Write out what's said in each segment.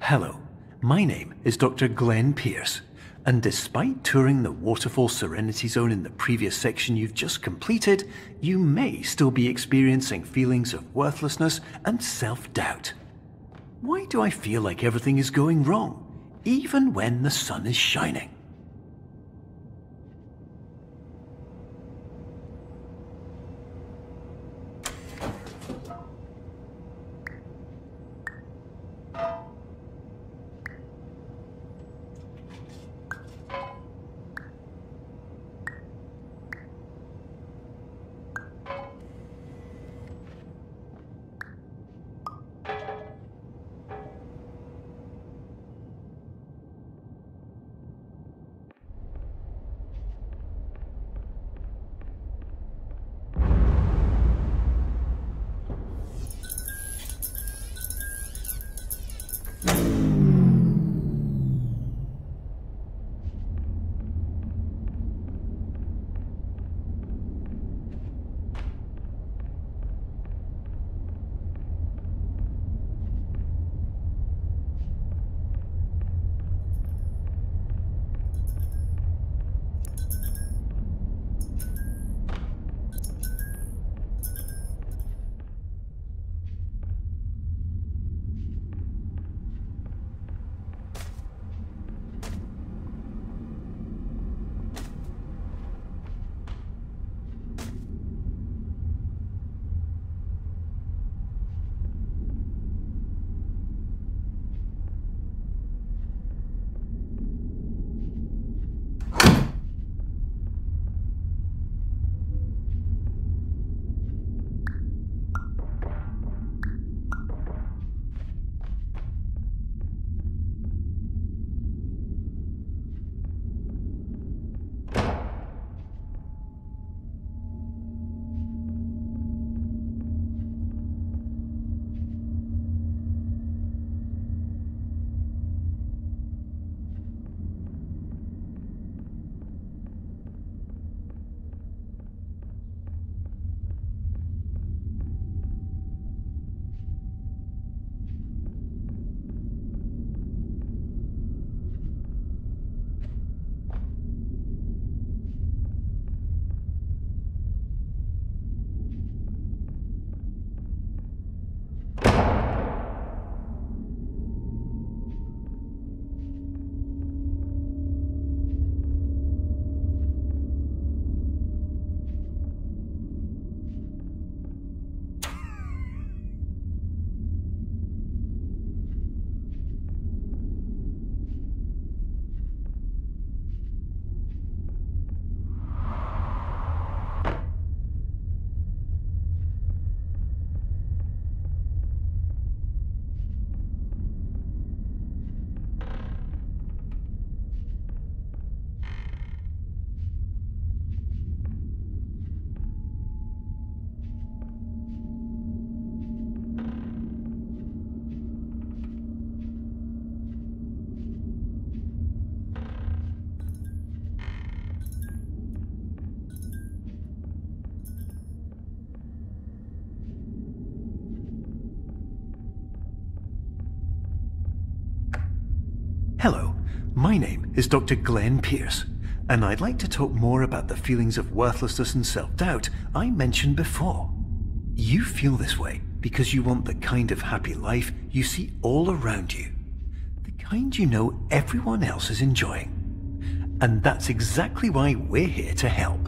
Hello, my name is Dr. Glenn Pierce, and despite touring the Waterfall Serenity Zone in the previous section you've just completed, you may still be experiencing feelings of worthlessness and self-doubt. Why do I feel like everything is going wrong, even when the sun is shining? Hello, my name is Dr. Glenn Pierce, and I'd like to talk more about the feelings of worthlessness and self-doubt I mentioned before. You feel this way because you want the kind of happy life you see all around you, the kind you know everyone else is enjoying. And that's exactly why we're here to help.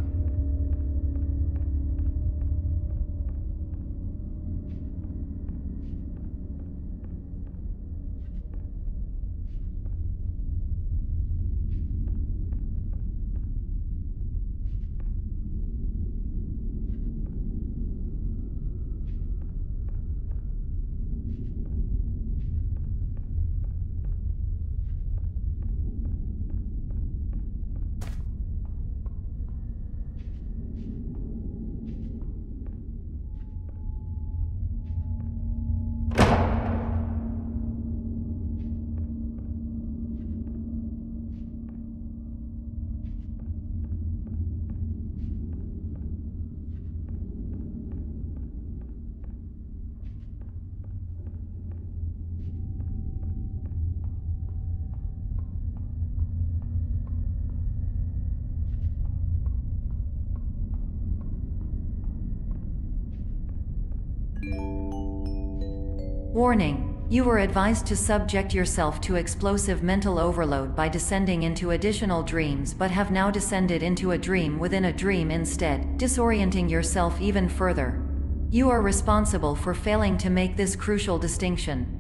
Warning: you were advised to subject yourself to explosive mental overload by descending into additional dreams, but have now descended into a dream within a dream instead, disorienting yourself even further. You are responsible for failing to make this crucial distinction.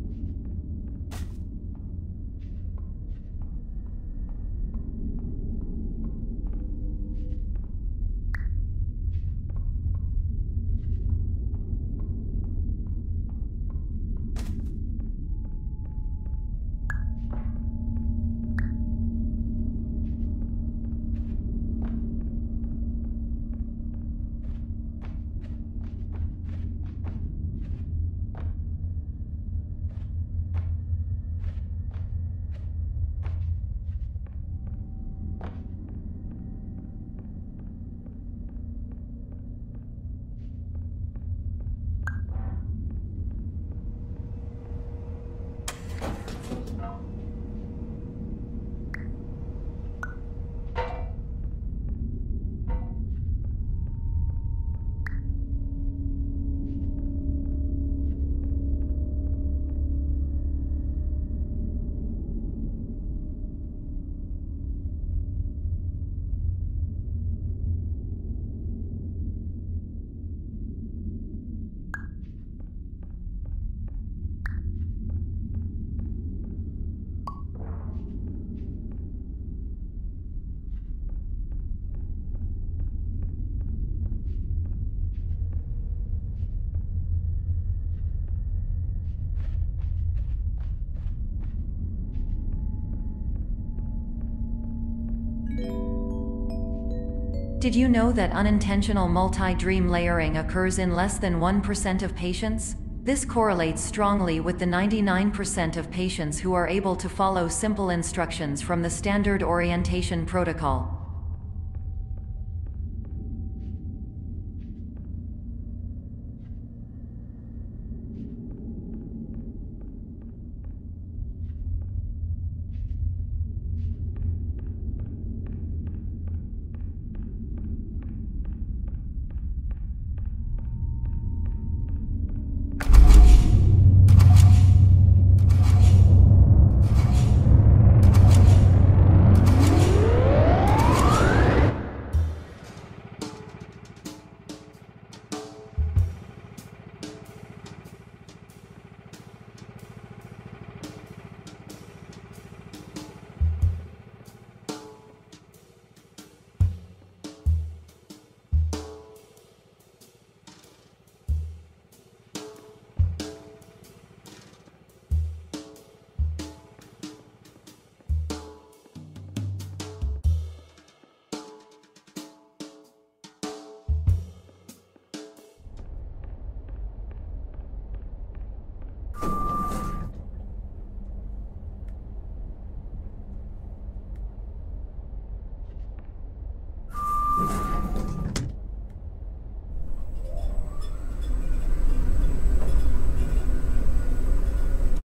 Did you know that unintentional multi-dream layering occurs in less than 1% of patients? This correlates strongly with the 99% of patients who are able to follow simple instructions from the standard orientation protocol.